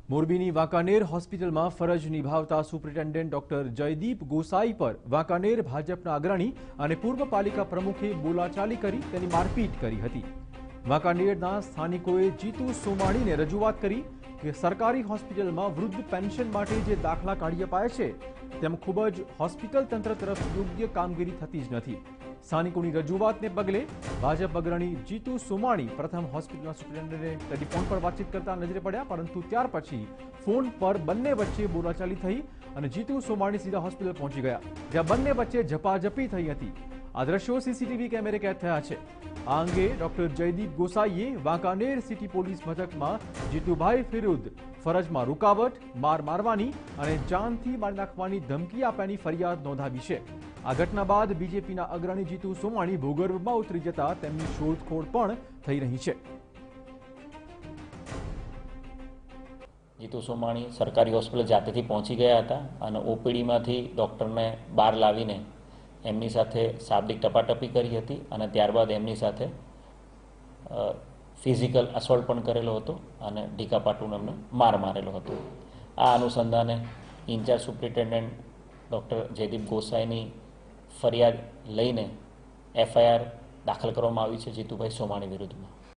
મોરબીની વાંકાનેર હોસ્પિટલમાં ફરજ નિભાવતા સુપ્રિન્ટેન્ડન્ટ ડોક્ટર જયદીપ ગોસાઈ પર વાંકાનેર ભાજપના અગ્રણી અને પૂર્વ પાલિકા પ્રમુખે બોલાચાલી કરી તેની મારપીટ કરી હતી। વાંકાનેરના સ્થાનિકોએ જીતુ સોમાણીને રજૂઆત કરી કે સરકારી હોસ્પિટલમાં વૃદ્ધ પેન્શન માટે જે દાખલા કાઢી અપાય છે તેમ ખૂબ જ હોસ્પિટલ તંત્ર તરફ યોગ્ય કામગીરી થતી જ નથી। સ્થાનિકોની રજૂઆતને પગલે ભાજપ અગ્રણી જીતુ સોમાણી પ્રથમ હોસ્પિટલના સુપ્રિન્ટેન્ડન્ટને ટેલિફોન પર વાતચીત કરતા નજરે પડ્યા, પરંતુ ત્યાર પછી ફોન પર બંને વચ્ચે બોલાચાલી થઈ અને જીતુ સોમાણી સીધા હોસ્પિટલ પહોંચી ગયા, જ્યાં બંને વચ્ચે ઝપાઝપી થઈ હતી। આ દ્રશ્યો સીસીટીવી કેમેરે કેદ થયા છે। આ અંગે ડોક્ટર જયદીપ ગોસાઈએ વાંકાનેર સિટી પોલીસ મથકમાં જીતુભાઈ વિરુદ્ધ ફરજમાં રૂકાવટ, માર મારવાની અને જાનથી મારી નાખવાની ધમકી આપ્યાની ફરિયાદ નોંધાવી છે। આ ઘટના બાદ બીજેપીના અગ્રણી જીતુ સોમાણી ભૂગર્ભમાં ઉતરી જતા તેમની શોધખોળ પણ થઈ રહી છે। જીતુ સોમાણી સરકારી હોસ્પિટલ જાતેથી પહોંચી ગયા હતા અને ઓપીડીમાંથી ડૉક્ટરને બહાર લાવીને એમની સાથે શાબ્દિક ટપાટપી કરી હતી અને ત્યારબાદ એમની સાથે ફિઝિકલ અસોલ્ટ પણ કરેલો હતો અને ઢીકાપાટુનો એમને માર મારેલો હતો। આ અનુસંધાને ઇન્ચાર્જ સુપ્રિન્ટેન્ડન્ટ ડૉક્ટર જયદીપ ગોસાઈની ફરિયાદ લઈને એફઆઈઆર દાખલ કરવામાં આવી છે જીતુભાઈ સોમાણી વિરુદ્ધમાં।